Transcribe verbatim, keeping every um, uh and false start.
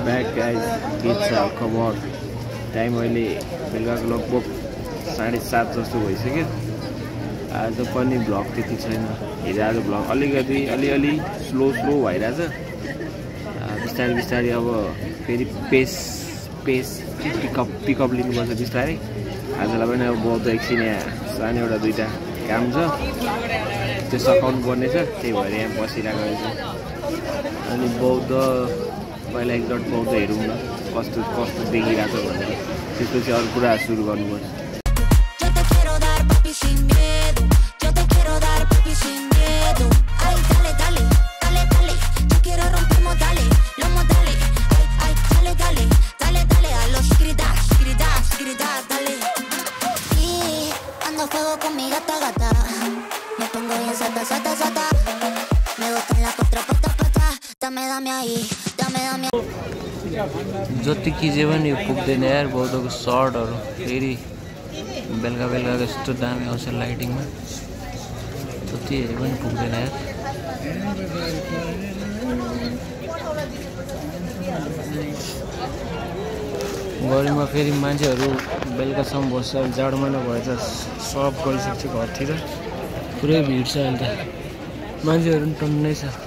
back guys, it's uh, खबर time अहिले बेलुकाको लगभग साढे सात जस्तो भइसक्यो। आज पनि भ्लग त्यति छैन, हिजो आज भ्लग अलिकति अलिअलि स्लो स्लो भइरहेछ। बिस्तारै बिस्तारै अब फेरि पेस पेस पिकअप पिकअप लिनुपर्छ बिस्तारै। आजलाई पनि अब बौद्ध एकछिन यहाँ सानो एउटा दुईवटा काम छ त्यो सकाउनु पर्ने छ, त्यही भएर यहाँ बसिरहेको रहेछ। अनि बौद्ध पहिला एकचोटि बौद्ध हेरौँ न कस्तो कस्तो देखिरहेको छ भनेर, त्यसपछि अरू कुरा सुरु गर्नुपर्छ। जतिकि जे पनि पुग्दैन यार बौद्धको सर्टहरू, फेरि बेलुका बेलुका यस्तो दामी आउँछ लाइटिङमा, जति हेरे पनि पुग्दैन यार। गर्मीमा फेरि मान्छेहरू बेलुकासम्म बस्छ, जाडो महिना भएछ सब गइसक्छ घरतिर, पुरै भिड छ अहिले त, मान्छेहरू पनि टन्नै छ।